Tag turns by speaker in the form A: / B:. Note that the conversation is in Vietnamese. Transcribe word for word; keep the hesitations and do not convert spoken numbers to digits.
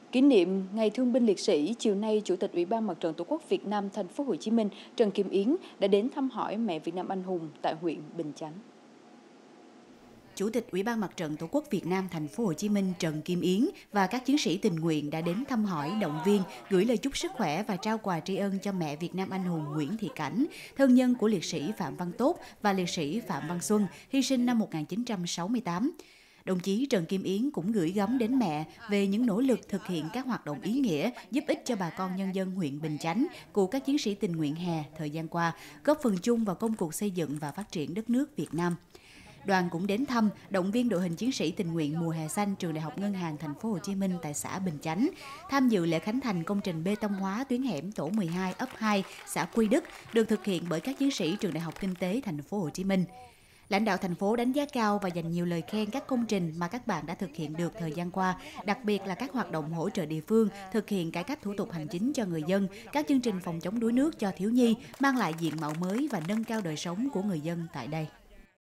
A: Kỷ niệm Ngày Thương binh Liệt sĩ, chiều nay, Chủ tịch Ủy ban Mặt trận Tổ quốc Việt Nam Thành phố Hồ Chí Minh Trần Kim Yến đã đến thăm hỏi mẹ Việt Nam anh hùng tại huyện Bình Chánh.
B: Chủ tịch Ủy ban Mặt trận Tổ quốc Việt Nam Thành phố Hồ Chí Minh Trần Kim Yến và các chiến sĩ tình nguyện đã đến thăm hỏi, động viên, gửi lời chúc sức khỏe và trao quà tri ân cho mẹ Việt Nam anh hùng Nguyễn Thị Cảnh, thân nhân của liệt sĩ Phạm Văn Tốt và liệt sĩ Phạm Văn Xuân, hy sinh năm một nghìn chín trăm sáu mươi tám. Đồng chí Trần Kim Yến cũng gửi gắm đến mẹ về những nỗ lực thực hiện các hoạt động ý nghĩa giúp ích cho bà con nhân dân huyện Bình Chánh của các chiến sĩ tình nguyện hè thời gian qua, góp phần chung vào công cuộc xây dựng và phát triển đất nước Việt Nam. Đoàn cũng đến thăm, động viên đội hình chiến sĩ tình nguyện mùa hè xanh trường Đại học Ngân hàng Thành phố Hồ Chí Minh tại xã Bình Chánh, tham dự lễ khánh thành công trình bê tông hóa tuyến hẻm tổ mười hai ấp hai, xã Quy Đức, được thực hiện bởi các chiến sĩ trường Đại học Kinh tế Thành phố Hồ Chí Minh. Lãnh đạo thành phố đánh giá cao và dành nhiều lời khen các công trình mà các bạn đã thực hiện được thời gian qua, đặc biệt là các hoạt động hỗ trợ địa phương, thực hiện cải cách thủ tục hành chính cho người dân, các chương trình phòng chống đuối nước cho thiếu nhi, mang lại diện mạo mới và nâng cao đời sống của người dân tại đây.